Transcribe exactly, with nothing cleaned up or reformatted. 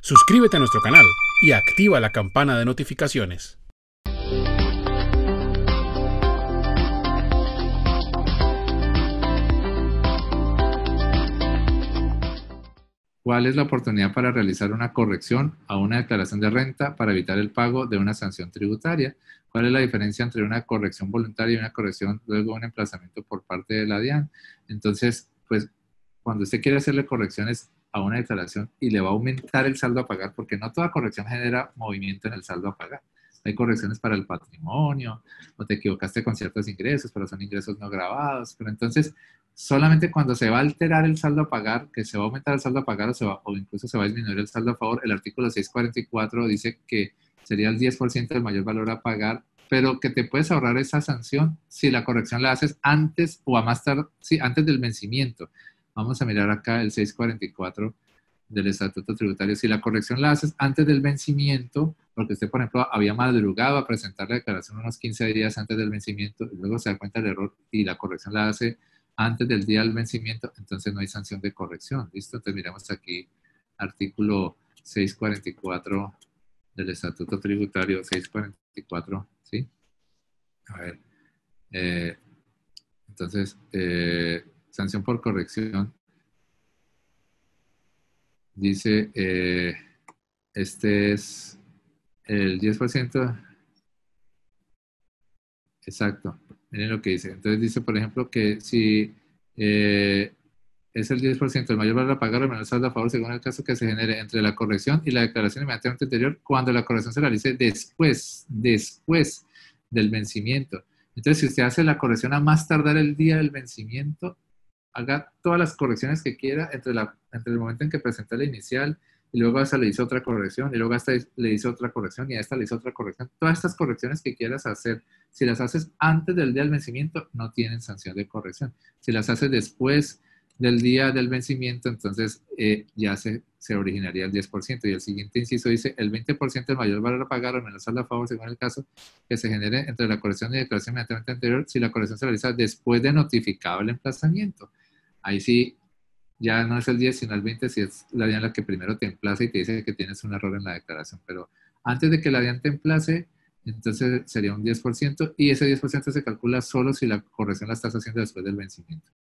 Suscríbete a nuestro canal y activa la campana de notificaciones. ¿Cuál es la oportunidad para realizar una corrección a una declaración de renta para evitar el pago de una sanción tributaria? ¿Cuál es la diferencia entre una corrección voluntaria y una corrección luego un emplazamiento por parte de la DIAN? Entonces, pues, cuando usted quiere hacerle correcciones a una declaración y le va a aumentar el saldo a pagar, porque no toda corrección genera movimiento en el saldo a pagar. Hay correcciones para el patrimonio, o te equivocaste con ciertos ingresos, pero son ingresos no grabados. Pero entonces, solamente cuando se va a alterar el saldo a pagar, que se va a aumentar el saldo a pagar o, se va, o incluso se va a disminuir el saldo a favor, el artículo seiscientos cuarenta y cuatro dice que sería el diez por ciento del mayor valor a pagar, pero que te puedes ahorrar esa sanción si la corrección la haces antes o a más tarde, sí, antes del vencimiento. Vamos a mirar acá el seiscientos cuarenta y cuatro del Estatuto Tributario. Si la corrección la haces antes del vencimiento, porque usted, por ejemplo, había madrugado a presentar la declaración unos quince días antes del vencimiento, y luego se da cuenta del error y la corrección la hace antes del día del vencimiento, entonces no hay sanción de corrección. ¿Listo? Entonces miramos aquí artículo seiscientos cuarenta y cuatro del Estatuto Tributario, seiscientos cuarenta y cuatro, ¿sí? A ver. Eh, entonces, eh, sanción por corrección. Dice, eh, este es el diez por ciento. Exacto. Miren lo que dice. Entonces dice, por ejemplo, que si eh, es el diez por ciento el mayor valor a pagar o menor saldo a favor según el caso que se genere entre la corrección y la declaración inmediatamente anterior cuando la corrección se realice después, después del vencimiento. Entonces, si usted hace la corrección a más tardar el día del vencimiento, haga todas las correcciones que quiera entre, la, entre el momento en que presentó la inicial y luego a esta le hizo otra corrección y luego a esta le hizo otra corrección y a esta le hizo otra corrección. Todas estas correcciones que quieras hacer, si las haces antes del día del vencimiento, no tienen sanción de corrección. Si las haces después del día del vencimiento, entonces eh, ya se, se originaría el diez por ciento. Y el siguiente inciso dice, el veinte por ciento del mayor valor a pagar o menos saldo a favor, según el caso, que se genere entre la corrección y declaración inmediatamente anterior, si la corrección se realiza después de notificado el emplazamiento. Ahí sí, ya no es el diez, sino el veinte, si es la DIAN la que primero te emplaza y te dice que tienes un error en la declaración. Pero antes de que la DIAN te emplace, entonces sería un diez por ciento y ese diez por ciento se calcula solo si la corrección la estás haciendo después del vencimiento.